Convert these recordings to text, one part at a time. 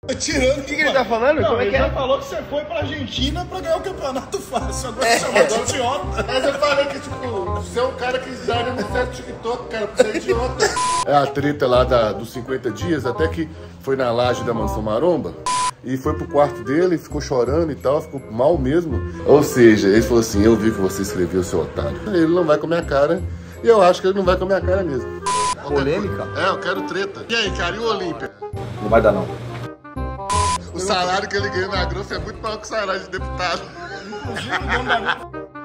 Tirando o que ele tá falando? Não, como é ele que já é? falou que você foi pra Argentina pra ganhar o campeonato fácil. Agora você chamou de idiota. Mas eu falei que, tipo, você é um cara que daria no certo TikTok, cara, porque você é idiota. É a treta lá dos 50 dias, até que foi na laje da Mansão Maromba. E foi pro quarto dele, ficou chorando e tal, ficou mal mesmo. Ou seja, ele falou assim, eu vi que você escreveu, seu otário. Ele não vai com a minha cara, e eu acho que ele não vai com a minha cara mesmo. Polêmica? É, eu quero treta. E aí, cara, e o Olímpia? Não vai dar, não. O salário que ele ganha na Growth é muito maior que o salário de deputado. Inclusive, o dono da...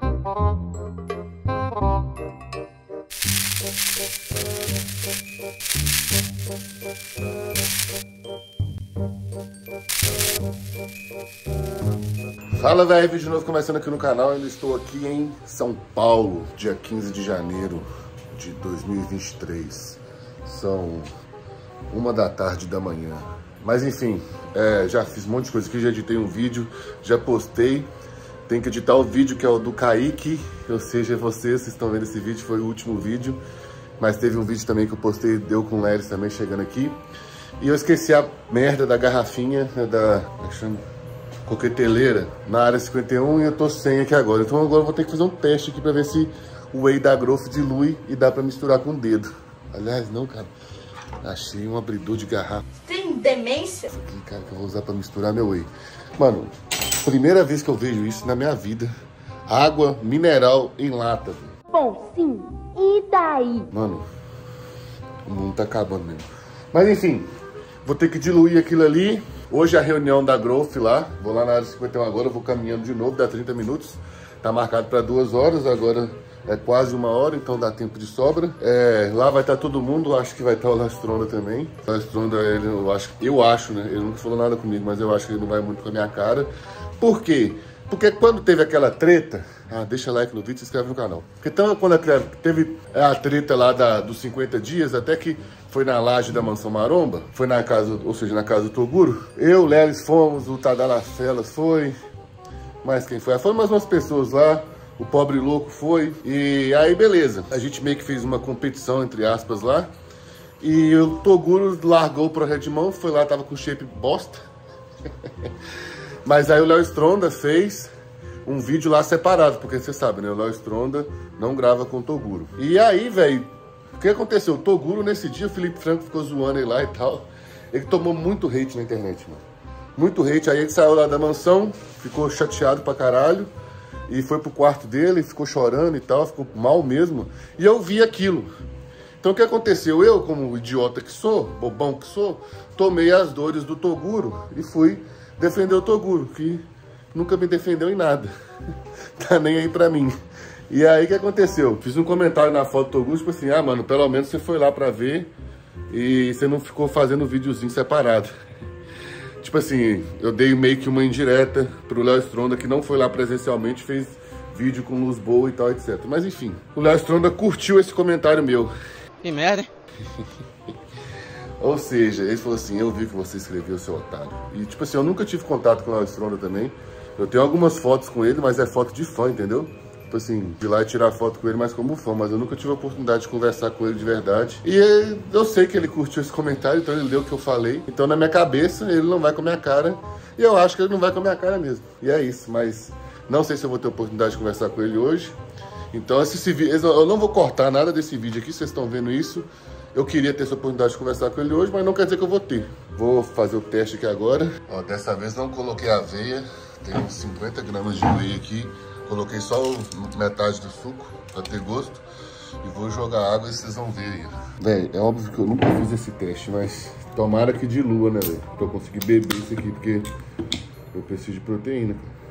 Fala, velho, vídeo novo começando aqui no canal. Eu estou aqui em São Paulo, dia 15 de janeiro de 2023. São 1 da tarde da manhã. Mas enfim, já fiz um monte de coisa aqui, já editei um vídeo, já postei. Tem que editar o vídeo que é o do Kaique, ou seja, vocês estão vendo esse vídeo, foi o último vídeo. Mas teve um vídeo também que eu postei, deu com o Leris também chegando aqui. E eu esqueci a merda da garrafinha, da coqueteleira, na área 51 e eu tô sem aqui agora. Então agora eu vou ter que fazer um teste aqui pra ver se o whey da Growth dilui e dá pra misturar com o dedo. Aliás, não, cara. Achei um abridor de garrafa. Tem demência? Isso aqui, cara, que eu vou usar pra misturar meu whey. Mano, primeira vez que eu vejo isso na minha vida. Água mineral em lata. Bom, sim. E daí? Mano, o mundo tá acabando mesmo. Mas enfim, vou ter que diluir aquilo ali. Hoje é a reunião da Growth lá. Vou lá na área 51 agora, vou caminhando de novo, dá 30 minutos. Tá marcado pra 2 horas, agora é quase 1 hora, então dá tempo de sobra. Lá vai estar todo mundo, acho que vai estar o Lastronda também. O Lastronda, eu acho, né? Ele nunca falou nada comigo, mas eu acho que ele não vai muito com a minha cara. Por quê? Porque quando teve aquela treta... deixa like no vídeo e se inscreve no canal. Porque então, quando teve a treta lá dos 50 dias, até que foi na laje da Mansão Maromba, foi na casa, ou seja, na casa do Toguro. Eu, Leris fomos, o Tadalafelas foi, mais quem foi? Foram mais umas pessoas lá, o Pobre Louco foi, e aí beleza. A gente meio que fez uma competição, entre aspas, lá, e o Toguro largou o projeto de mão, foi lá, tava com shape bosta. Mas aí o Léo Stronda fez um vídeo lá separado, porque você sabe, né? O Léo Stronda não grava com o Toguro. E aí, velho, o que aconteceu? O Toguro, nesse dia, o Felipe Franco ficou zoando ele lá e tal. Ele tomou muito hate na internet, mano. Muito hate. Aí ele saiu lá da mansão, ficou chateado pra caralho. E foi pro quarto dele, ficou chorando e tal, ficou mal mesmo. E eu vi aquilo. Então o que aconteceu? Eu, como idiota que sou, bobão que sou, tomei as dores do Toguro e fui defender o Toguro, que nunca me defendeu em nada. Tá nem aí pra mim. E aí, o que aconteceu? Fiz um comentário na foto do Toguro, tipo assim, mano, pelo menos você foi lá pra ver e você não ficou fazendo videozinho separado. Tipo assim, eu dei meio que uma indireta pro Léo Stronda, que não foi lá presencialmente, fez vídeo com luz boa e tal, etc. Mas enfim, o Léo Stronda curtiu esse comentário meu. Que merda, hein? Ou seja, ele falou assim, eu vi que você escreveu, seu otário. E tipo assim, eu nunca tive contato com o Léo Stronda também. Eu tenho algumas fotos com ele, mas é foto de fã, entendeu? Tipo assim, de ir lá e tirar foto com ele, mas como fã. Mas eu nunca tive a oportunidade de conversar com ele de verdade. E eu sei que ele curtiu esse comentário, então ele leu o que eu falei. Então na minha cabeça, ele não vai com a minha cara. E eu acho que ele não vai com a minha cara mesmo. E é isso, mas não sei se eu vou ter oportunidade de conversar com ele hoje. Então eu não vou cortar nada desse vídeo aqui, vocês estão vendo isso. Eu queria ter essa oportunidade de conversar com ele hoje, mas não quer dizer que eu vou ter. Vou fazer o teste aqui agora. Ó, dessa vez não coloquei aveia. Tem uns 50 gramas de whey aqui. Coloquei só metade do suco, pra ter gosto. E vou jogar água e vocês vão ver aí. Véi, é óbvio que eu nunca fiz esse teste, mas tomara que dilua, né, velho? Pra eu conseguir beber isso aqui, porque eu preciso de proteína, cara.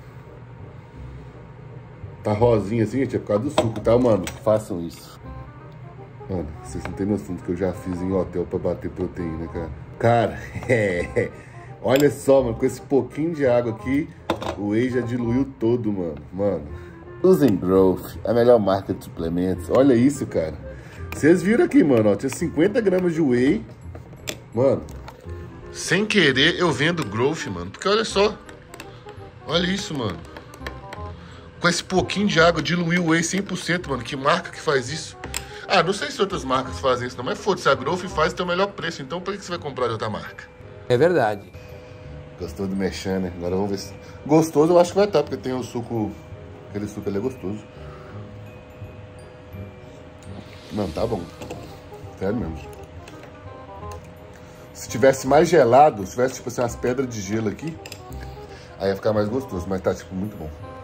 Tá rosinha assim, gente, é por causa do suco, tá, mano? Façam isso. Mano, vocês não têm noção do que eu já fiz em hotel pra bater proteína, cara. Cara, olha só, mano, com esse pouquinho de água aqui, o whey já diluiu todo, mano. Mano, usem Growth, a melhor marca de suplementos. Olha isso, cara. Vocês viram aqui, mano, ó, tinha 50 gramas de whey. Mano, sem querer eu vendo Growth, mano, porque olha só. Olha isso, mano. Com esse pouquinho de água, diluiu o whey 100%, mano. Que marca que faz isso? Não sei se outras marcas fazem isso não, mas foda-se, a Growth faz o teu melhor preço, então por que você vai comprar de outra marca? É verdade. Gostou do mexendo, né? Agora vamos ver se... Gostoso eu acho que vai estar, porque tem o suco... Aquele suco ali é gostoso. Não, tá bom. Sério mesmo. Se tivesse mais gelado, se tivesse, tipo assim, umas pedras de gelo aqui, aí ia ficar mais gostoso, mas tá, tipo, muito bom.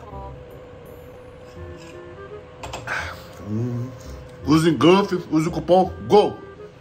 Use engulf, use o cupom GOL!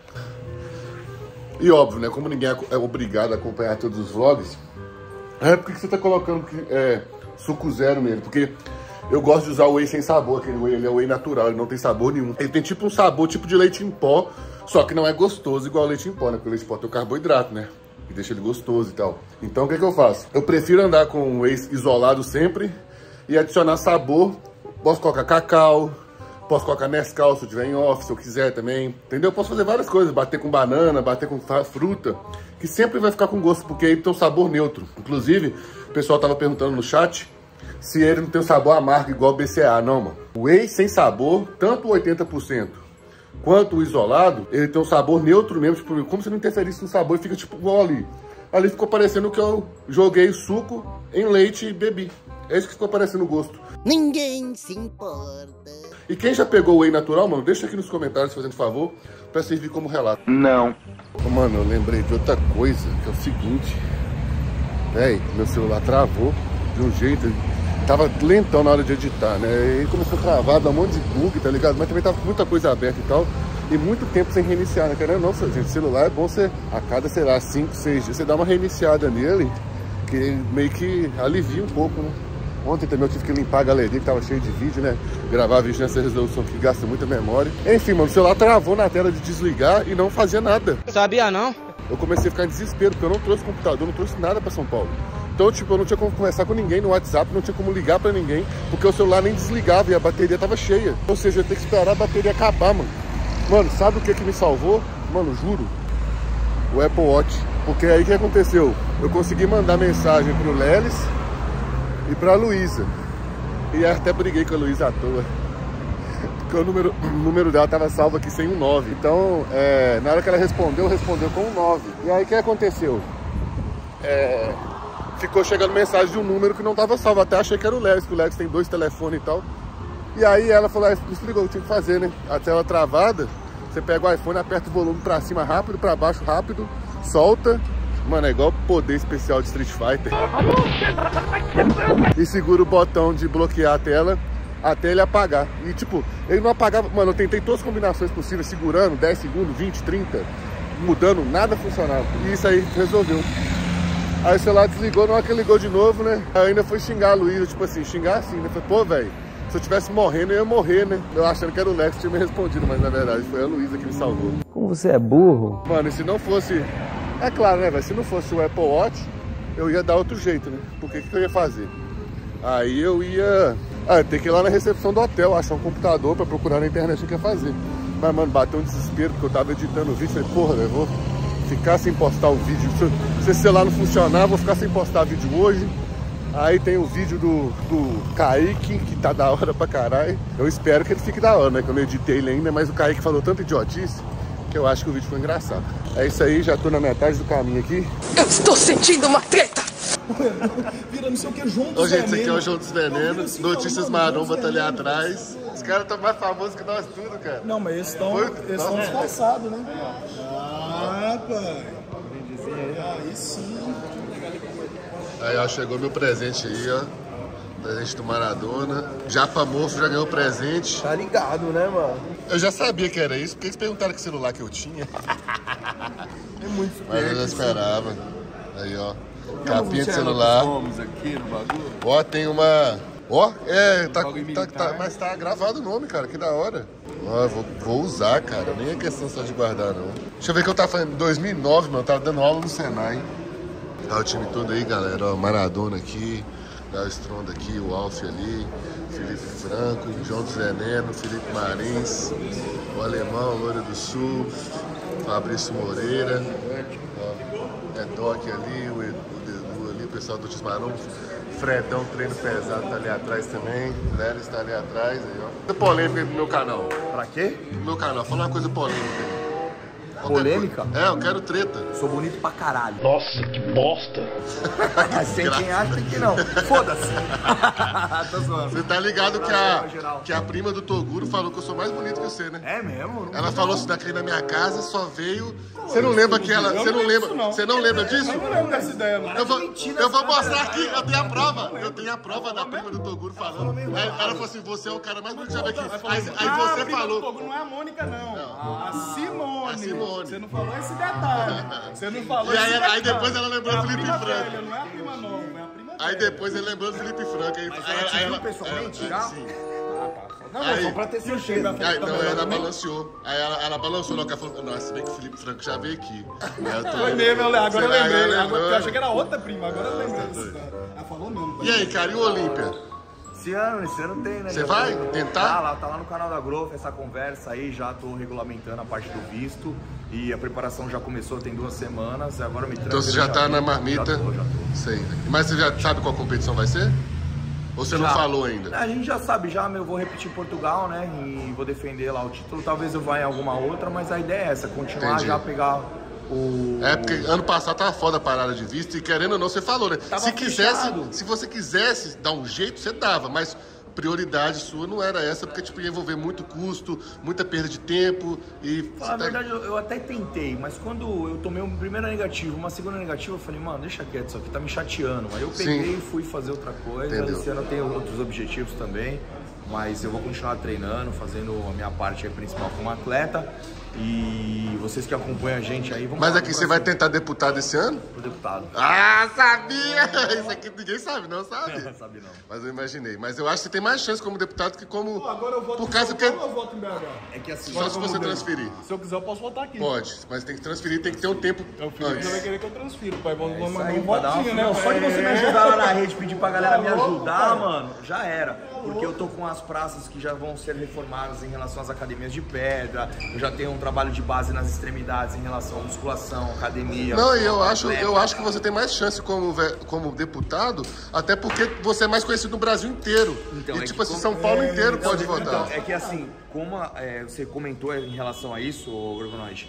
E óbvio, né, como ninguém é obrigado a acompanhar todos os vlogs, por que você tá colocando suco zero nele? Porque eu gosto de usar o whey sem sabor, aquele whey, ele é whey natural, ele não tem sabor nenhum. Ele tem tipo um sabor tipo de leite em pó, só que não é gostoso igual leite em pó, né? Porque o leite em pó tem o carboidrato, né? E deixa ele gostoso e tal. Então o que eu faço? Eu prefiro andar com o whey isolado sempre e adicionar sabor. Posso colocar cacau, posso colocar Nescau se eu tiver em off, se eu quiser também. Entendeu? Eu posso fazer várias coisas, bater com banana, bater com fruta, que sempre vai ficar com gosto, porque aí tem um sabor neutro. Inclusive, o pessoal tava perguntando no chat se ele não tem um sabor amargo igual o BCA. Não, mano. O whey sem sabor, tanto o 80% quanto o isolado, ele tem um sabor neutro mesmo, tipo, como se não interferisse no sabor, e fica tipo igual ali. Ali ficou parecendo que eu joguei suco em leite e bebi. É isso que ficou parecendo o gosto. Ninguém se importa. E quem já pegou o whey natural, mano, deixa aqui nos comentários, fazendo favor, pra servir como relato. Não. Mano, eu lembrei de outra coisa, que é o seguinte. Véi, meu celular travou de um jeito... Tava lentão na hora de editar, né? E começou a travar, dar um monte de bug, tá ligado? Mas também tava com muita coisa aberta e tal. E muito tempo sem reiniciar, né? Querendo ou não, gente, celular é bom você, a cada, sei lá, 5, 6 dias, você dá uma reiniciada nele, que meio que alivia um pouco, né? Ontem também eu tive que limpar a galeria, que tava cheio de vídeo, né? Gravar vídeo nessa resolução que gasta muita memória. Enfim, mano, o celular travou na tela de desligar e não fazia nada. Sabia não? Eu comecei a ficar em desespero, porque eu não trouxe computador, não trouxe nada pra São Paulo. Então, tipo, eu não tinha como conversar com ninguém no WhatsApp, não tinha como ligar pra ninguém, porque o celular nem desligava e a bateria tava cheia. Ou seja, eu ia ter que esperar a bateria acabar, mano. Mano, sabe o que me salvou? Mano, juro. O Apple Watch. Porque aí o que aconteceu? Eu consegui mandar mensagem pro Lelis e pra Luísa. E até briguei com a Luísa à toa. Porque o número dela tava salvo aqui sem um 9. Então, na hora que ela respondeu com um 9. E aí o que aconteceu? Ficou chegando mensagem de um número que não tava salvo. Até achei que era o Lelis, que o Lelis tem 2 telefones e tal. E aí ela falou, me explicou o que tinha que fazer, né? A tela travada, você pega o iPhone, aperta o volume pra cima rápido, pra baixo rápido, solta. Mano, é igual o poder especial de Street Fighter. E segura o botão de bloquear a tela até ele apagar. E tipo, ele não apagava. Mano, eu tentei todas as combinações possíveis, segurando 10 segundos, 20, 30, mudando, nada funcionava. E isso aí resolveu. Aí o celular desligou, na hora que ele ligou de novo, né? Aí ainda foi xingar a Luísa, tipo assim, xingar assim, né? Falei, pô, velho, se eu tivesse morrendo, eu ia morrer, né? Eu achando que era o Lex que tinha me respondido, mas na verdade foi a Luísa que me salvou. Como você é burro? Mano, e se não fosse... É claro, né, velho? Se não fosse o Apple Watch, eu ia dar outro jeito, né? Porque o que eu ia fazer? Aí eu ia... ter que ir lá na recepção do hotel, achar um computador pra procurar na internet o que ia fazer. Mas, mano, bateu um desespero, porque eu tava editando o vídeo. Falei, porra, velho, vou ficar sem postar o vídeo. Se esse celular não funcionar, vou ficar sem postar vídeo hoje. Aí tem o vídeo do Kaique, que tá da hora pra caralho. Eu espero que ele fique da hora, né? Que eu não editei ele ainda, mas o Kaique falou tanta idiotice que eu acho que o vídeo foi engraçado. É isso aí, já tô na metade do caminho aqui. Eu estou sentindo uma treta! Vira não sei o que, João dos Ô, gente, Venenos. esse aqui é o João dos Venenos. Notícias Maromba tá ali atrás. Os caras estão mais famosos que nós tudo, cara. Não, mas eles estão disfarçados, né? Ah, pai. Aí sim. Aí, ó, chegou meu presente aí, ó. Presente do Maradona. Já famoso, já ganhou presente. Tá ligado, né, mano? Eu já sabia que era isso, porque eles perguntaram que celular que eu tinha. É muito Mas eu já esperava. Aí, ó. Então, Capinha de celular. Aqui no bagulho. Ó, tem uma... Ó, mas tá gravado o nome, cara, que da hora. Ó, vou usar, cara, nem é questão só de guardar, não. Deixa eu ver o que eu tava fazendo em 2009, mano, eu tava dando aula no Senai. Tá o time todo aí, galera, ó, Maradona aqui, Léo Stronda aqui, o Alf ali, Felipe Franco, João dos Venenos, Felipe Marins, o Alemão, Loura do Sul, Fabrício Moreira, ó, Doc ali, o Edu ali, o pessoal do Tismarão. Fredão, treino pesado, tá ali atrás também. Lélis está ali atrás. Aí, ó. Coisa polêmica aí pro meu canal. Pra quê? No meu canal, fala uma coisa polêmica aí. Polêmica? É, eu quero treta. Sou bonito pra caralho. Nossa, que bosta. Tem quem acha que não. Foda-se. Tô zoando. Você tá ligado que a prima do Toguro falou que eu sou mais bonito que você, né? É mesmo? Ela falou isso daqui na minha casa, só veio. Você não lembra que ela. Você não lembra? Você não lembra disso? Eu não lembro dessa ideia, não. Eu vou mostrar aqui, eu tenho a prova. Eu tenho a prova da prima do Toguro falando. Aí ela falou assim: você é o cara mais bonito que já veio aqui. Aí você falou. O Toguro não é a Mônica, não. A Simone. A Simone. Você não falou esse detalhe. Você não falou esse detalhe. Aí depois ela lembrou do Felipe Franco. Franco. Não é a prima nova, é a prima Aí depois ele lembrou do Felipe Franco. Aí ela pessoalmente já? Sim. Não, Aí- só pra ter certeza. Aí, não, ela balanceou. Aí ela balançou, ela falou: nossa, bem que o Felipe Franco já veio aqui. Aí eu tô... Foi mesmo, agora eu lembrei. lembrou, Agora, eu né? achei que era outra prima, agora eu lembrei dessa história. Ela falou mesmo. E aí, cara, e o Olímpia? Esse ano tem, né? Você Já vai tô- tentar? Tá lá no canal da Growth essa conversa aí, já tô regulamentando a parte do visto e a preparação já começou tem 2 semanas, agora me Então você já tá na marmita? Já tô. Sei. Mas você já sabe qual competição vai ser? Ou você não Já. falou ainda? A gente já sabe, eu vou repetir Portugal, né? E vou defender lá o título. Talvez eu vá em alguma outra, mas a ideia é essa, continuar Entendi. já pegar o... É, porque ano passado tava foda a parada de visto e querendo ou não, você falou, né? Tava Se fechado. você quisesse dar um jeito, você dava, mas prioridade sua não era essa, porque tipo, ia envolver muito custo, muita perda de tempo e... Falar a verdade, eu até tentei, mas quando eu tomei um primeiro negativo, uma segunda negativa, eu falei, mano, deixa quieto, isso aqui tá me chateando. Aí eu peguei e fui fazer outra coisa. Entendeu. Esse ano eu tenho outros objetivos também, mas eu vou continuar treinando, fazendo a minha parte aí principal como atleta. E vocês que acompanham a gente aí, vamos Mas lá aqui pro você vai próximo- tentar deputado esse ano? pro deputado. Ah, sabia! Isso aqui ninguém sabe, não sabe? Sabe não. Mas eu imaginei. Mas eu acho que você tem mais chance como deputado que como... Pô, agora eu voto Por em causa São que... Paulo ou eu voto em BH? É que assim, Só se você transferir. Se eu quiser, eu posso votar aqui. Pode, mas tem que transferir, tem que ter um tempo O Felipe já vai antes. querer que eu transfiro, pai. Vou isso mandar aí, um pra dar uma- votinho, né? Não, só de você me ajudar lá na rede, pedir pra galera me ajudar, mano, já era. Porque eu tô com as praças que já vão ser reformadas em relação às academias de pedra, eu já tenho um trabalho de base nas extremidades em relação à musculação, academia. Não, e eu acho que você tem mais chance como deputado, até porque você é mais conhecido no Brasil inteiro. Então, E é tipo que assim, como- São Paulo inteiro Então, pode votar. é que assim, como você comentou em relação a isso, Gorgonoide,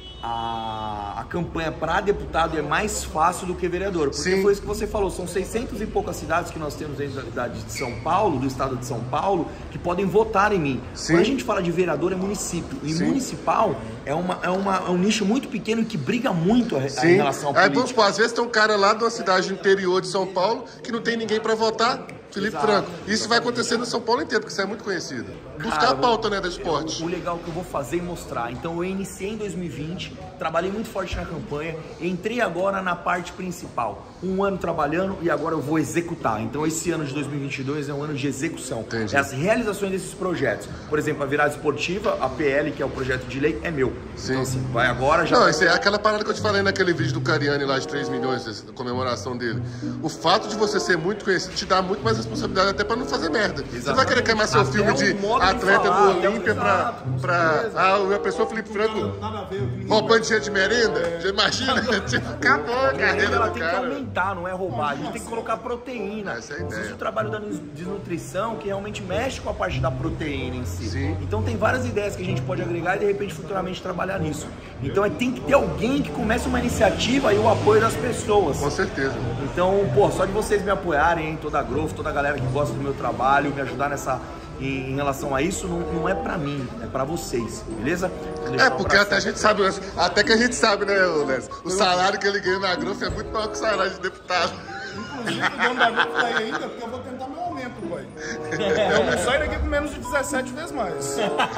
a campanha para deputado é mais fácil do que vereador, porque Sim. foi isso que você falou, são 600 e poucas cidades que nós temos dentro da cidade de São Paulo, do estado de São Paulo, que podem votar em mim. Sim. Quando a gente fala de vereador é município, e Sim. municipal é um nicho muito pequeno e que briga muito em Sim. relação ao Aí, político. vamos supor, às vezes tem um cara lá de uma cidade do interior de São Paulo que não tem ninguém pra votar, Felipe Exato. Franco. Isso vai acontecer no São Paulo inteiro, porque você é muito conhecido. Buscar Cara, a pauta, né, do esporte. O legal que eu vou fazer e mostrar. Então eu iniciei em 2020, trabalhei muito forte na campanha, entrei agora na parte principal. 1 ano trabalhando e agora eu vou executar. Então esse ano de 2022 é um ano de execução. Entendi. É as realizações desses projetos. Por exemplo, a virada esportiva, a PL, que é o projeto de lei, é meu. Sim. Então assim, vai agora já... Não, isso é aquela parada que eu te falei naquele vídeo do Cariani lá de 3 milhões, a comemoração dele. O fato de você ser muito conhecido te dá muito mais responsabilidade até pra não fazer merda. Você não vai querer queimar seu Até filme o de modo de atleta falar, do até o- Olímpia Exato, a pessoa Felipe Franco Nada a ver. ninguém roubando dinheiro de merenda. Já imagina? Tipo, acabou a carreira Ela do tem que cara. aumentar, não é roubar. A gente tem que colocar proteína. Essa é a ideia. Existe o trabalho da desnutrição que realmente mexe com a parte da proteína em si. Sim. Então tem várias ideias que a gente pode agregar e de repente futuramente trabalhar nisso. Então tem que ter alguém que comece uma iniciativa e o apoio das pessoas. Com certeza. Então, pô, só de vocês me apoiarem, hein, toda a Growth, toda a galera que gosta do meu trabalho, me ajudar em relação a isso, não é pra mim, é pra vocês, beleza? Vou deixar É, um porque até a abraço. gente sabe, até que a gente sabe, né, Léo? O salário que ele ganha na Growth é muito maior que o salário de deputado. Inclusive, o dono da Globo tá aí ainda, porque eu vou tentar meu aumento, pai. Eu não saio daqui com menos de 17 vezes mais.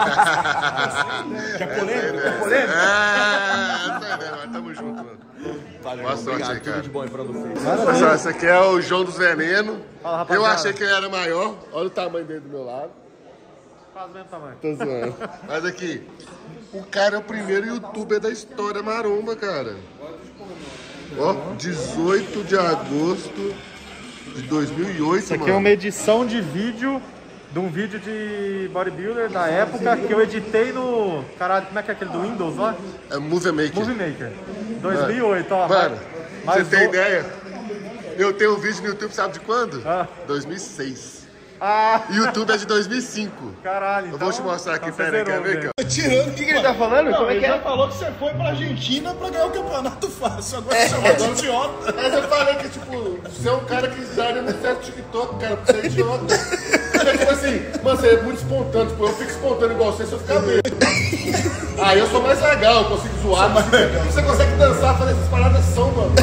Quer polêmica? Quer polêmica? Essa é, né? Mas tamo junto, mano. Valeu, Boa sorte obrigado, aí, cara. tudo de bom aí pra vocês. Pessoal, esse aqui é o João dos Veneno. Fala, rapaziada. Eu achei que ele era maior. Olha o tamanho dele do meu lado. Quase o mesmo tamanho. Tô zoando. Mas aqui, o cara é o primeiro youtuber da história maromba, cara. Ó, 18 de agosto de 2008, Isso aqui mano. é uma edição de vídeo, de um vídeo de bodybuilder da época que eu editei no... Caralho, como é que é aquele do Windows lá? É Movie Maker. Movie Maker. 2008, ó. Mano, mas você tem o- ideia? Eu tenho um vídeo no YouTube, sabe de quando? Ah. 2006. YouTube é de 2005. Caralho, Eu vou te mostrar aqui, pera aí, quer ver? Aqui, ó. Tirando. O que ele tá falando? Não, Como é ele que já é? falou que você foi pra Argentina pra ganhar o campeonato fácil. Agora você chamou de idiota. Mas eu falei que, tipo, você é um cara que daria muito certo TikTok, cara, porque você é idiota. Porque, tipo assim, mano, você é muito espontâneo, tipo, eu fico espontâneo igual você, se eu ficar bêbado. Aí eu sou mais legal, eu consigo zoar, mas você consegue dançar, fazer essas paradas são, mano.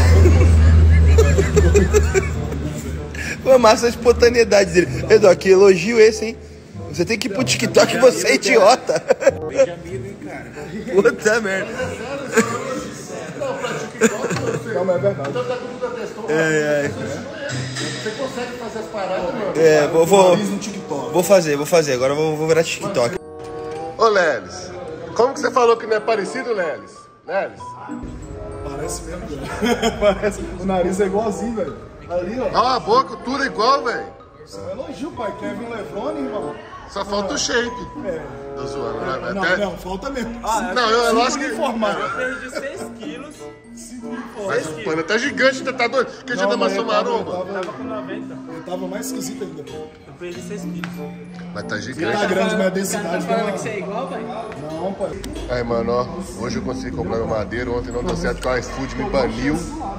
Pô, massa a espontaneidade dele. Edu, que elogio esse, hein? Você tem que ir pro TikTok, você é idiota. Benjamin, cara. Puta merda. Não, pra TikTok, você. Não, mas é verdade. Então tá com toda a questão. Você consegue fazer as paradas, mano. É, Nariz no TikTok. vou fazer. Agora eu vou virar TikTok. Ô, Lelis, como que você falou que não é parecido, Lelis? Lelis? Parece mesmo, velho. Parece. O nariz é igualzinho, velho. Ali, ó. Ó, a boca, tudo igual, velho. Isso é um elogio, pai. Kevin Levone, irmão. Só falta o shape. É. Tô zoando, né? Não, Até... não, falta mesmo. Não, eu acho que... Informado. Perdi 6 quilos. Mas o pano tá gigante, tá doido? Que dia da maçã maromba? Tava com 90. Eu tava mais esquisito ainda. Eu perdi 6 quilos. Mas tá Tá gigante. grande, mas a densidade Falando não. que você é igual, pai? Não, pai. Aí, mano, ó. Hoje eu consegui comprar meu madeiro. Ontem não deu certo, que o iFood me baniu.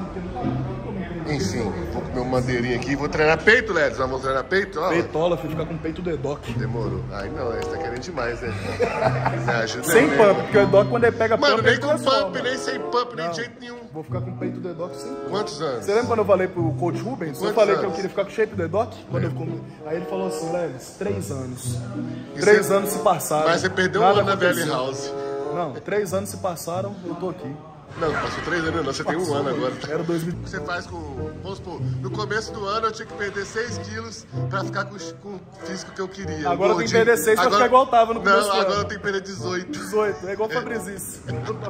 Enfim, vou comer uma madeirinha aqui. Vou treinar peito, Lelis. Vamos treinar peito? Ó. Peitola, filho, ficar com peito do Edoc. Demorou. Aí não, você tá querendo demais, né? Me ajuda Sem aí, né? pump, porque o Edoc quando ele pega Mano, pump, nem ele com transforma. pump, nem sem pump, nem de jeito nenhum. Vou ficar com o peito do Edoc sem. Quantos anos? Você lembra quando eu falei pro coach Rubens? Quantos Eu falei que anos? eu queria ficar com o shape do Edoc? Quando eu comi. Aí ele falou assim, Lelis, 3 anos. E 3 você- anos se passaram. Mas você perdeu um nada ano na Valley aconteceu. House. Não, 3 anos se passaram, eu tô aqui. Não, passou 3 anos, não. Você tem um ano agora. Era 2000. O que você faz com... Vamos supor, no começo do ano eu tinha que perder 6 quilos pra ficar com o físico que eu queria. Agora tem que perder 6 pra ficar igual tava no começo Não, do agora ano. eu tenho que perder 18. 18, é igual o Fabrizis.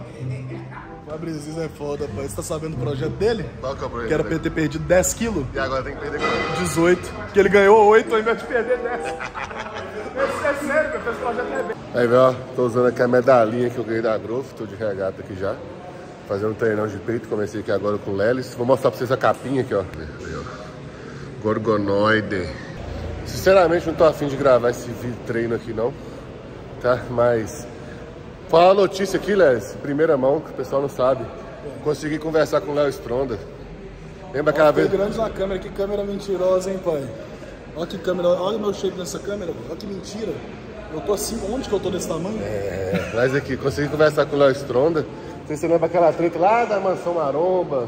O Fabrizis é foda, pai. Você tá sabendo do projeto dele? Qual que é o problema? Que era pra ele ter perdido 10 quilos? E agora tem que perder quanto? 18. Que ele ganhou 8 ao invés de perder 10. Esse é sério, meu. Esse projeto é bem. Aí, velho, ó, tô usando aqui a medalhinha que eu ganhei da Growth, tô de regata aqui já. Fazendo um treinão de peito, comecei aqui agora com o Lelis. Vou mostrar pra vocês a capinha aqui, ó. Aí, ó. Gorgonoide. Sinceramente, não tô afim de gravar esse vídeo treino aqui, não. Tá? Mas... Fala a notícia aqui, Lelis, primeira mão, que o pessoal não sabe. Consegui conversar com o Léo Stronda. Lembra aquela Foi vez... grande na câmera, que câmera mentirosa, hein, pai? Olha que câmera, olha o meu shape nessa câmera, olha que mentira. Eu tô assim, onde que eu tô desse tamanho? É, mas aqui, consegui conversar com o Léo Stronda. Não sei se você lembra aquela treta lá da Mansão Maromba,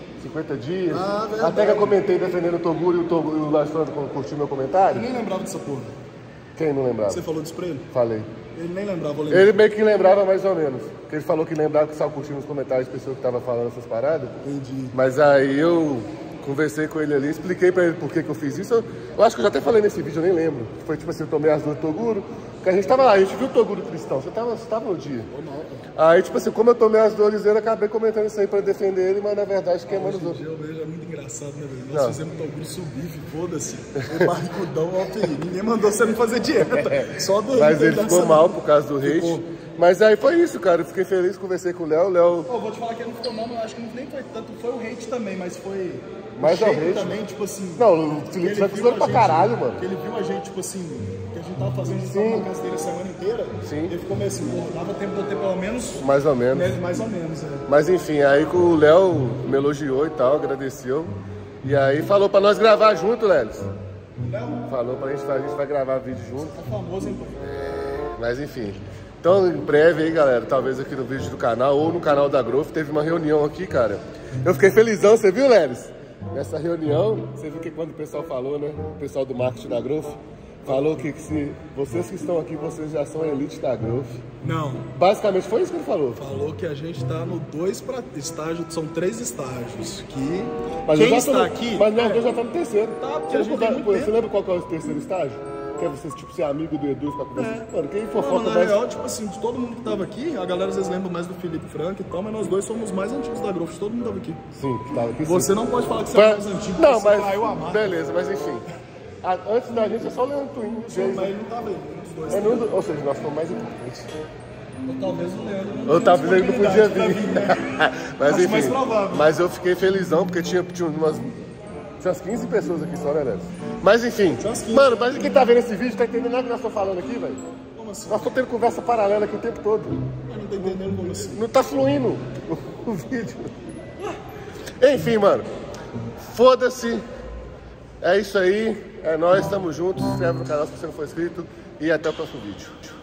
50 dias. Ah, verdade. Até que eu comentei defendendo o Toguro e o Léo Stronda curtiu meu comentário. Eu nem lembrava dessa porra. Quem não lembrava? Você falou disso pra ele? Falei. Ele nem lembrava, eu lembrei. Ele meio que lembrava mais ou menos. Porque ele falou que lembrava que estava curtindo os comentários de pessoas que estavam falando essas paradas. Entendi. Mas aí eu conversei com ele ali, expliquei pra ele por que eu fiz isso. Eu acho que eu já até falei nesse vídeo, eu nem lembro. Foi tipo assim, eu tomei as dores do Toguro. Porque a gente tava lá, a gente viu o Toguro Cristão. Você tava no dia. Aí, tipo assim, como eu tomei as dores dele, eu acabei comentando isso aí pra defender ele, mas na verdade queimando os outros. Eu vejo, é muito engraçado, né, velho? Não. Nós fizemos o Toguro subir, foda-se. O barrigudão, ó, filho. Ninguém mandou você não fazer dieta. Só do Mas ele ficou mal por causa do hate. Ficou. Mas aí foi isso, cara. Eu fiquei feliz, conversei com o Léo. O Léo... Pô, vou te falar que ele não ficou mal, não. Acho que nem foi tanto. Foi o hate também, mas foi. Mas o é o shape hate? também, tipo assim. Não, o Felipe ele Franco viu zoou a pra gente- caralho, mano. Que ele viu a gente, tipo assim, que a gente tava fazendo, a gente tava na casa dele a semana inteira. Sim. Ele ficou meio assim, pô, dava tempo de eu ter pelo menos. Mais ou menos. Né, mais ou menos, né? Mas enfim, aí que o Léo me elogiou e tal, agradeceu. E aí falou pra nós gravar junto, Lelis. Léo, Falou pra gente, a gente vai gravar vídeo junto. tá famoso, hein, pô? Mas enfim. Então, em breve aí, galera, talvez aqui no vídeo do canal ou no canal da Growth, teve uma reunião aqui, cara. Eu fiquei felizão, você viu, Lelis? Nessa reunião, você viu que quando o pessoal falou, né? O pessoal do marketing da Growth falou que se vocês que estão aqui, vocês já são a elite da Growth. Não. Basicamente foi isso que ele falou. Falou que a gente tá no 2 para estágio, são 3 estágios. Que Mas quem eu já está tô no- aqui. Mas nós dois já estamos no terceiro. Tá, porque Você a gente tem muito você tempo. lembra qual que é o terceiro estágio? Que é você, tipo, ser amigo do Edu e ficar conversando. Mano, quem Não, fofoca na mais... real, tipo assim, de todo mundo que tava aqui, a galera às vezes lembra mais do Felipe Franco e tal, mas nós dois somos mais antigos da Growth, todo mundo tava aqui. Sim, que tava aqui. Você sim. não pode falar que você Foi- é mais antigo, Não, porque mas... você caiu a marca. Beleza, mas enfim. Antes da gente é só o Leandro Twin, Mas Jason. ele não tava aí, os dois. É nenhum do- Ou seja, nós somos mais importantes. Ou talvez o Leandro não Ou talvez ele não podia vir. oportunidade pra vir, né? Mas Acho enfim, mais provável. mas eu fiquei felizão porque tinha Tinha umas 15 pessoas aqui só, né, Léo? Mas enfim. Tinha umas 15. Mano, mas quem tá vendo esse vídeo tá entendendo nada que nós estamos falando aqui, velho? Como assim? Nós estamos tendo conversa paralela aqui o tempo todo. Eu não tô entendendo como assim. Não tá fluindo o vídeo. Enfim, mano. Foda-se. É isso aí. É nóis, tamo juntos. Se inscreve no canal se você não for inscrito. E até o próximo vídeo.